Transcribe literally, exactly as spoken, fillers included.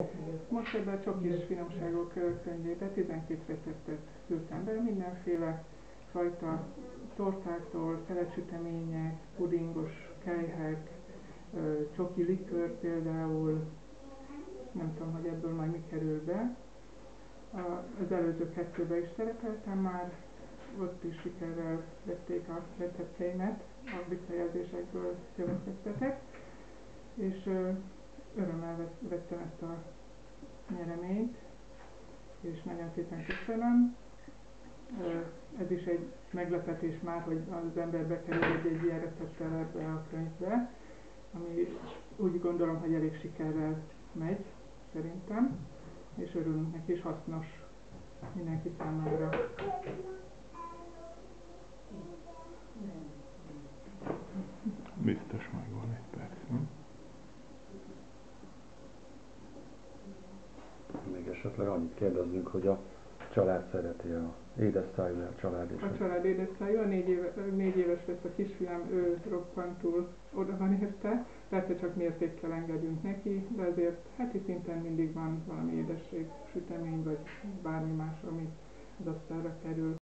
Most ebben a Csokis finomságok könyvében tizenkét receptet küldtem be, mindenféle fajta tortáktól, szelecsütemények, pudingos kelyhek, csoki likőr például, nem tudom, hogy ebből majd mi kerül be. Az előző kettőben is szerepeltem már, ott is sikerrel vették a receptjeimet, a visszajelzésekből következtetek, és örömmel vettem ezt a nyereményt, és nagyon szépen köszönöm. Ez is egy meglepetés már, hogy az ember bekerül egy, egy ilyen recepttel ebbe a könyvbe, ami úgy gondolom, hogy elég sikerrel megy, szerintem, és örülünk neki, és hasznos mindenki számára. Biztos megvan egy perc, nem? Még esetleg annyit kérdezzünk, hogy a család szereti a édes szájú a család is. A család édes szájú, a négy, éve, négy éves lesz a kisfiam, ő roppantul oda van érte, persze csak mértékkel engedünk neki, de azért heti szinten mindig van valami édesség, sütemény vagy bármi más, ami az asztalra kerül.